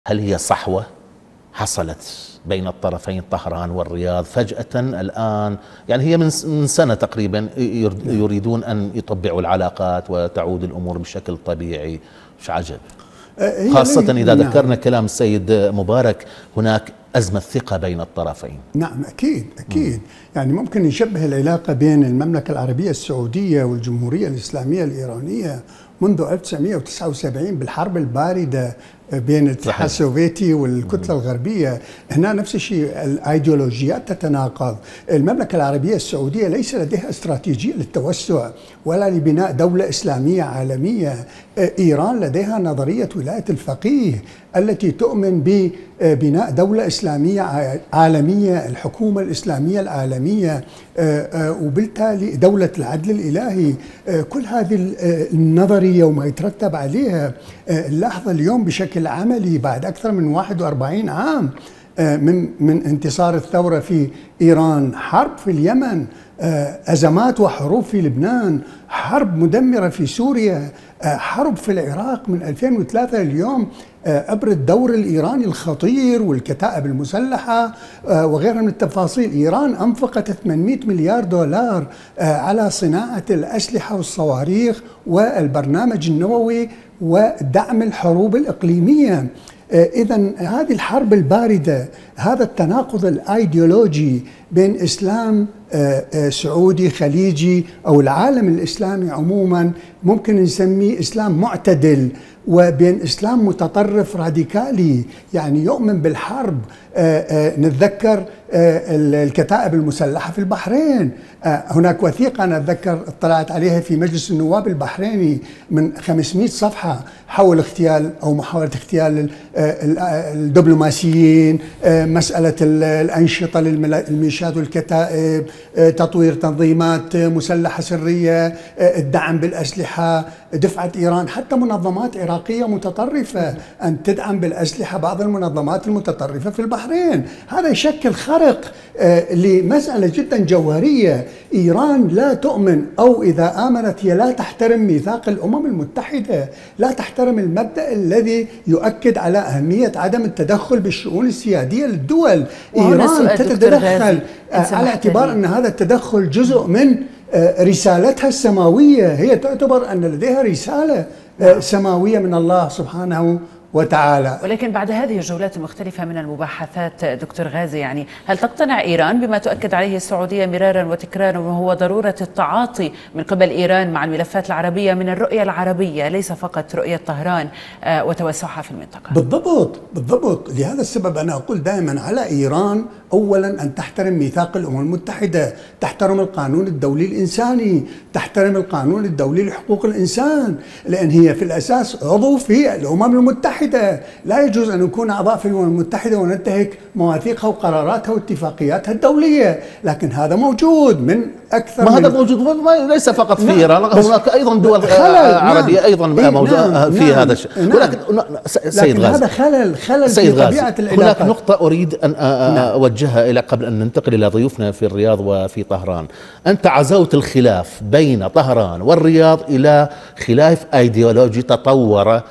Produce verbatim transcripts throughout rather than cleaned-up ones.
هل هي صحوة حصلت بين الطرفين طهران والرياض فجأة الآن؟ يعني هي من من سنة تقريبا يريدون أن يطبعوا العلاقات وتعود الأمور بشكل طبيعي. مش عجب، خاصة إذا نعم. ذكرنا كلام السيد مبارك، هناك أزمة ثقة بين الطرفين. نعم أكيد أكيد. م. يعني ممكن نشبه العلاقة بين المملكة العربية السعودية والجمهورية الإسلامية الإيرانية منذ ألف وتسعمئة وتسعة وسبعين بالحرب الباردة بين الاتحاد السوفيتي والكتلة الغربية. هنا نفس الشيء، الايديولوجيات تتناقض. المملكة العربية السعودية ليس لديها استراتيجية للتوسع ولا لبناء دولة إسلامية عالمية. إيران لديها نظرية ولاية الفقيه التي تؤمن ببناء دولة إسلامية عالمية، الحكومة الإسلامية العالمية، وبالتالي دولة العدل الإلهي. كل هذه النظرية وما يترتب عليها اللحظة اليوم بشكل عملي بعد أكثر من واحد وأربعين عام من من انتصار الثورة في إيران، حرب في اليمن، أزمات وحروب في لبنان، حرب مدمرة في سوريا، حرب في العراق من ألفين وثلاثة اليوم، عبر الدور الإيراني الخطير والكتائب المسلحة وغيرها من التفاصيل. إيران أنفقت ثمانمئة مليار دولار على صناعة الأسلحة والصواريخ والبرنامج النووي ودعم الحروب الإقليمية. إذن هذه الحرب الباردة، هذا التناقض الأيديولوجي بين إسلام سعودي خليجي أو العالم الإسلامي عموما ممكن نسميه إسلام معتدل، وبين إسلام متطرف راديكالي يعني يؤمن بالحرب. نتذكر الكتائب المسلحة في البحرين، هناك وثيقة أنا أتذكر اطلعت عليها في مجلس النواب البحريني من خمسمئة صفحة حول اغتيال أو محاولة اغتيال الدبلوماسيين، مسألة الأنشطة للميليشيات والكتائب، تطوير تنظيمات مسلحة سرية، الدعم بالأسلحة، دفعة إيران حتى منظمات عراقية متطرفة أن تدعم بالأسلحة بعض المنظمات المتطرفة في البحرين. هذا يشكل خرق لمسألة جدا جوهرية. إيران لا تؤمن، أو إذا آمنت هي لا تحترم ميثاق الأمم المتحدة، لا تحترم المبدأ الذي يؤكد على أهمية عدم التدخل بالشؤون السيادية للدول. إيران تتدخل على اعتبار أن هذا التدخل جزء من رسالتها السماوية، هي تعتبر أن لديها رسالة سماوية من الله سبحانه وتعالى. ولكن بعد هذه الجولات المختلفة من المباحثات دكتور غازي، يعني هل تقتنع إيران بما تؤكد عليه السعودية مرارا وتكرارا، وهو ضرورة التعاطي من قبل إيران مع الملفات العربية من الرؤية العربية، ليس فقط رؤية طهران وتوسعها في المنطقة؟ بالضبط بالضبط. لهذا السبب أنا أقول دائما على إيران أولا أن تحترم ميثاق الأمم المتحدة، تحترم القانون الدولي الإنساني، تحترم القانون الدولي لحقوق الإنسان، لأن هي في الأساس عضو في الأمم المتحدة. لا يجوز أن نكون أعضاء في الأمم المتحدة وننتهك مواثيقها وقراراتها واتفاقياتها الدولية، لكن هذا موجود من أكثر ما من هذا موجود ليس فقط في إيران، هناك أيضا دول عربية نعم. أيضا إيه موجودة نعم. في هذا الشيء. نعم. ولكن سيد غازي، هذا خلل خلل سيد في طبيعة العلاقة. هناك نقطة أريد أن أوجهها إلى قبل أن ننتقل إلى ضيوفنا في الرياض وفي طهران. أنت عزوت الخلاف بين طهران والرياض إلى خلاف أيديولوجي تطور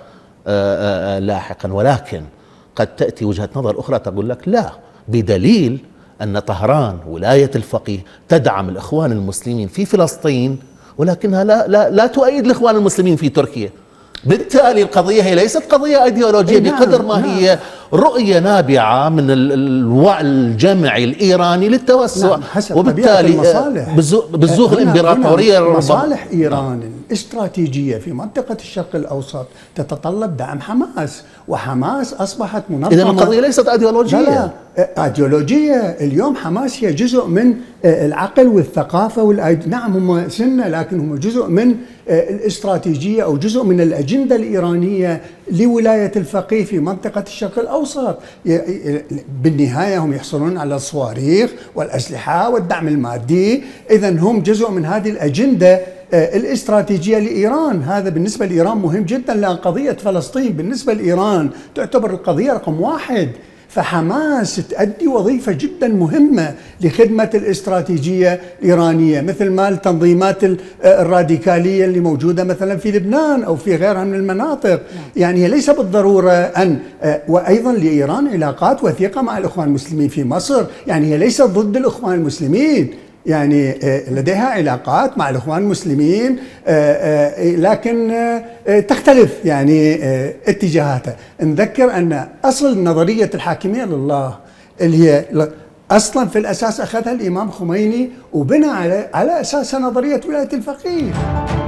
لاحقا، ولكن قد تأتي وجهة نظر أخرى تقول لك لا، بدليل أن طهران ولاية الفقيه تدعم الإخوان المسلمين في فلسطين، ولكنها لا, لا, لا تؤيد الإخوان المسلمين في تركيا. بالتالي القضية هي ليست قضية أيديولوجية بقدر ما هي رؤية نابعة من الوعي الجمعي الإيراني للتوسع، وبالتالي بزوغ الإمبراطورية. مصالح إيران الاستراتيجية في منطقة الشرق الأوسط تتطلب دعم حماس، وحماس أصبحت منظمة. إذن القضية ليست أيديولوجية. لا لا أيديولوجية. اليوم حماس هي جزء من العقل والثقافة والأيد... نعم هم سنة، لكن هم جزء من الاستراتيجية أو جزء من الأجندة الإيرانية لولاية الفقيه في منطقة الشرق الأوسط. بالنهاية هم يحصلون على الصواريخ والأسلحة والدعم المادي، إذن هم جزء من هذه الأجندة الاستراتيجية لإيران. هذا بالنسبة لإيران مهم جدا، لأن قضية فلسطين بالنسبة لإيران تعتبر القضية رقم واحد. فحماس تؤدي وظيفة جدا مهمة لخدمة الاستراتيجية الإيرانية، مثل ما التنظيمات الراديكالية اللي موجودة مثلا في لبنان أو في غيرها من المناطق. يعني ليس بالضرورة أن، وأيضا لإيران علاقات وثيقة مع الإخوان المسلمين في مصر، يعني هي ليست ضد الإخوان المسلمين، يعني لديها علاقات مع الإخوان المسلمين، لكن تختلف يعني اتجاهاتها. نذكر أن أصل نظرية الحاكمية لله اللي هي أصلا في الأساس أخذها الإمام خميني وبنى على على أساسها نظرية ولاية الفقيه.